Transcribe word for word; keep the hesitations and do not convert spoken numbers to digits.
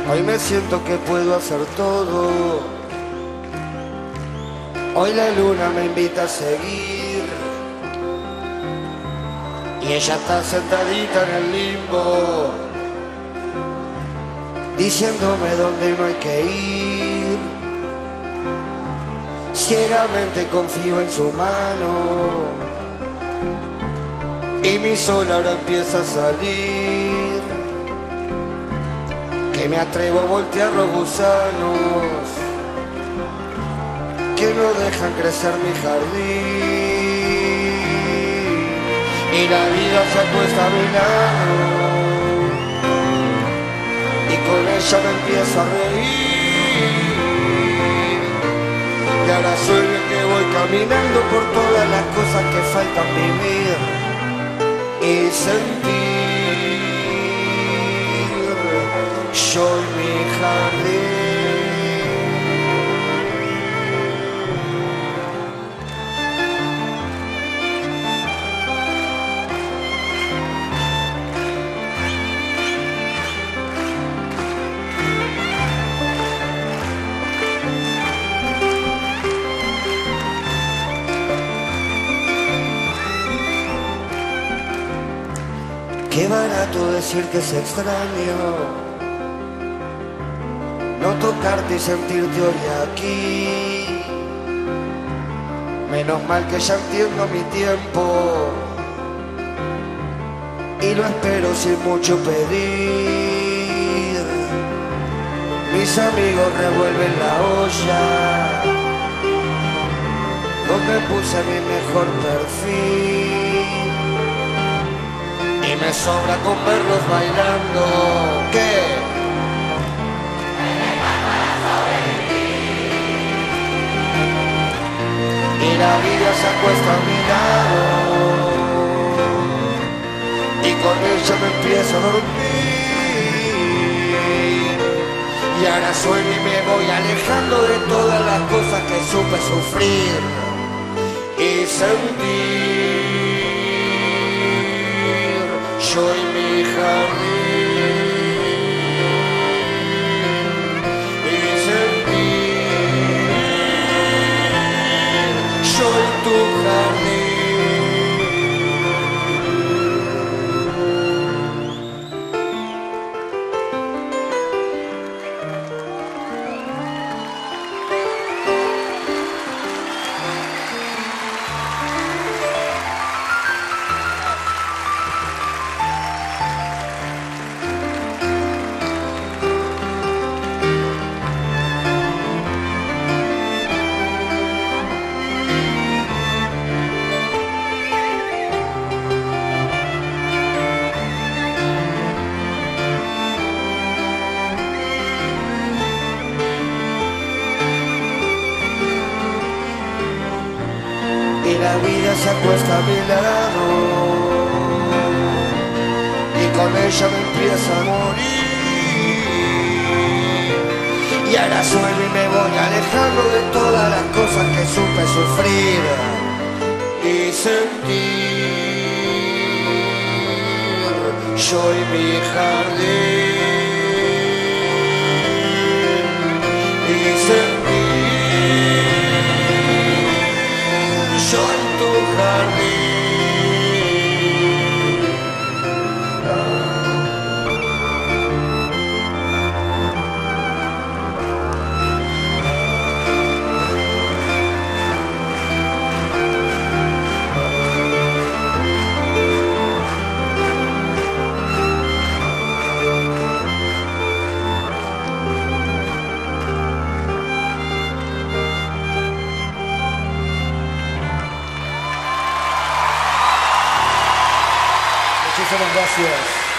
Hoy me siento que puedo hacer todo. Hoy la luna me invita a seguir y ella está sentadita en el limbo, diciéndome dónde no hay que ir. Ciegamente confío en su mano y mi sol ahora empieza a salir. Que me atrevo a voltear los gusanos que no dejan crecer mi jardín, y la vida se acuesta a mi lado y con ella me empiezo a reír. Y ahora sueño que voy caminando por todas las cosas que faltan vivir y sentir. Yo y mi jardín. Qué barato decir que es extraño no tocarte y sentirte hoy aquí. Menos mal que ya entiendo mi tiempo y lo espero sin mucho pedir. Mis amigos revuelven la olla donde puse mi mejor perfil y me sobra con verlos bailando. ¿Qué? Y la vida se acuesta a mi lado y con ella me empiezo a dormir. Y ahora sueño y me voy alejando de todas las cosas que supe sufrir y sentir. Yo y mi jardín y sentir. Yo y tu jardín. Y la vida se acuesta a mi lado y con ella me empieza a morir. Y ahora sueño y me voy alejando de todas las cosas que supe sufrir y sentir. Yo y mi jardín y sentir. Yo en tu jardín. Muchísimas gracias.